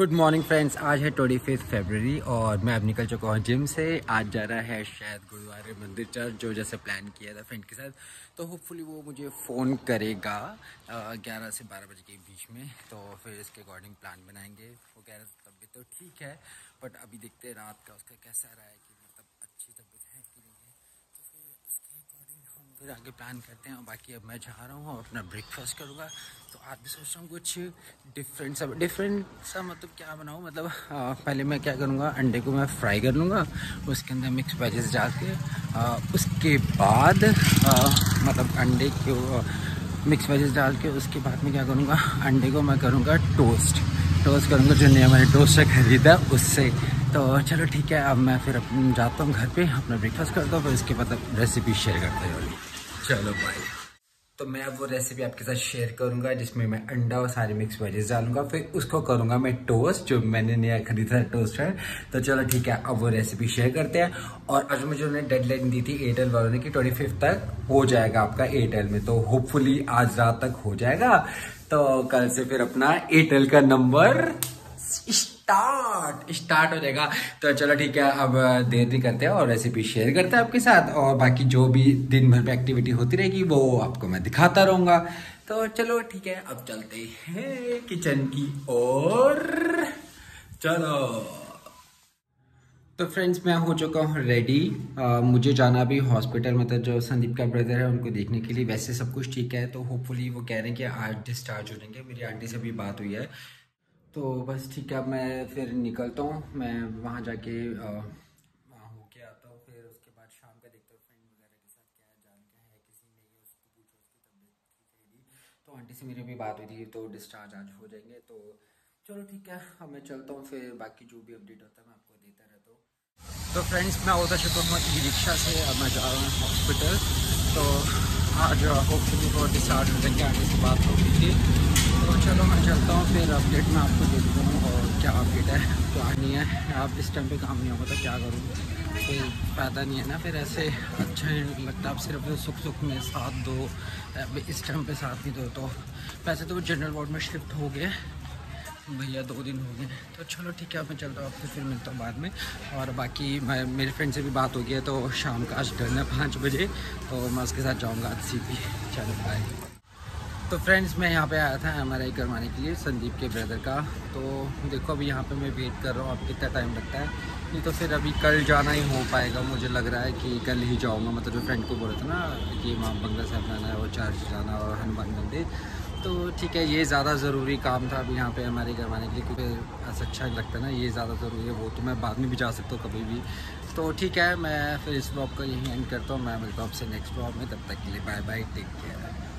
Good morning friends. आज है 25 फरवरी और मैं अब निकल चुका हूँ जिम से। आज जा रहा है शायद गुरुद्वारे मंदिर चर्च, जो जैसे प्लान किया था फ्रेंड के साथ। तो होपफुली वो मुझे फ़ोन करेगा 11 से 12 बजे के बीच में, तो फिर इसके अकॉर्डिंग प्लान बनाएंगे। वो कह रहे थे तबीयत तो ठीक है, बट अभी देखते हैं रात का उसका कैसा रहा है, कि मतलब अच्छी तबीयत है कि नहीं है। तो फिर उसके अकॉर्डिंग हम फिर आगे प्लान करते हैं। और बाकी अब मैं जा रहा हूँ और अपना ब्रेकफास्ट करूँगा। तो आज भी सोच रहा हूँ कुछ डिफरेंट सा मतलब क्या बनाऊँ। मतलब पहले मैं क्या करूँगा, अंडे को मैं फ्राई कर लूँगा, उसके अंदर मिक्स वेजेस डाल के उसके बाद मतलब अंडे को मिक्स वेजेस डाल के उसके बाद में क्या करूँगा, अंडे को मैं करूँगा टोस्ट करूँगा, जो नया मैंने टोस्टर खरीदा उससे। तो चलो ठीक है, अब मैं फिर जाता हूँ घर पे, अपना ब्रेकफास्ट करता हूँ, फिर इसके बाद रेसिपी शेयर करता हूँ। चलो बाय। तो मैं अब वो रेसिपी आपके साथ शेयर करूंगा, जिसमें मैं अंडा और सारे मिक्स वेजेस डालूंगा, फिर उसको करूंगा मैं टोस्ट, जो मैंने नया खरीदा है टोस्टर। तो चलो ठीक है, अब वो रेसिपी शेयर करते हैं। और आज मुझे उन्होंने डेडलाइन दी थी एयरटेल वालों ने कि 25 तक हो जाएगा आपका एयरटेल में। तो होपफुली आज रात तक हो जाएगा। तो कल से फिर अपना एयरटेल का नंबर स्टार्ट हो जाएगा। तो चलो ठीक है, अब देर नहीं करते हैं और रेसिपी शेयर करते हैं आपके साथ। और बाकी जो भी दिन भर में एक्टिविटी होती रहेगी वो आपको मैं दिखाता रहूंगा। तो चलो ठीक है, अब चलते हैं किचन की ओर। चलो तो फ्रेंड्स, मैं हो चुका हूँ रेडी। मुझे जाना भी हॉस्पिटल, मतलब जो संदीप का ब्रदर है उनको देखने के लिए। वैसे सब कुछ ठीक है, तो होपफुली वो कह रहे हैं कि आज डिस्चार्ज हो जाएंगे। मेरी आंटी से भी बात हुई है। तो बस ठीक है, अब मैं फिर निकलता हूँ। मैं वहाँ जाके वहाँ होके आता हूँ। फिर उसके बाद शाम का देखता हूँ फ्रेंड वगैरह के साथ क्या जानते हैं, किसी नहीं है उसको पूछो उसकी तबीयत ठीक रहेगी। तो आंटी से मेरी भी बात हुई थी, तो डिस्चार्ज आज हो जाएंगे। तो चलो ठीक है, अब मैं चलता हूँ। फिर बाकी जो भी अपडेट होता है मैं आपको देता रहता हूँ। तो फ्रेंड्स, मैं उतर चुका हूँ ई रिक्शा से। अब मैं जा रहा हूँ हॉस्पिटल। तो आज होपफुली वो डिस्चार्ज हो जाएंगे, आगे से बात हो गई थी। तो चलो मैं चलता हूँ, फिर अपडेट मैं आपको दे दूँ और क्या अपडेट है क्या नहीं है। आप इस टाइम पे काम नहीं होगा तो क्या करूँ, कोई फ़ायदा नहीं है ना। फिर ऐसे अच्छा नहीं लगता। आप सिर्फ सुख में साथ दो, इस टाइम पे साथ नहीं दो। तो वैसे तो वो जनरल वार्ड में शिफ्ट हो गए भैया, 2 दिन हो गए। तो चलो ठीक है, मैं चलता हूँ, आपसे फिर मिलता हूँ बाद में। और बाकी मैं मेरे फ्रेंड से भी बात हो गई है, तो शाम का आज डन है 5 बजे, तो मैं उसके साथ जाऊँगा आज सीपी। चलो बाय। तो फ्रेंड्स, मैं यहाँ पे आया था MRI करवाने के लिए संदीप के ब्रदर का। तो देखो अभी यहाँ पे मैं वेट कर रहा हूँ, अब कितना टाइम लगता है। नहीं तो फिर अभी कल जाना ही हो पाएगा। मुझे लग रहा है कि कल ही जाऊँगा। मतलब जो फ्रेंड को बोला था ना कि माँ बंगला साहब जाना है और चर्च जाना और हनुमान मंदिर। तो ठीक है, ये ज़्यादा ज़रूरी काम था अभी यहाँ पे MRI करवाने के लिए, क्योंकि ऐसा अच्छा नहीं लगता ना, ये ज़्यादा ज़रूरी है। वो तो मैं बाद में भी जा सकता हूँ कभी भी। तो ठीक है, मैं फिर इस ब्लॉग को यहीं एंड करता हूँ। मैं मिलता हूँ आपसे नेक्स्ट ब्लॉग में। तब तक के लिए बाय बाय, टेक केयर।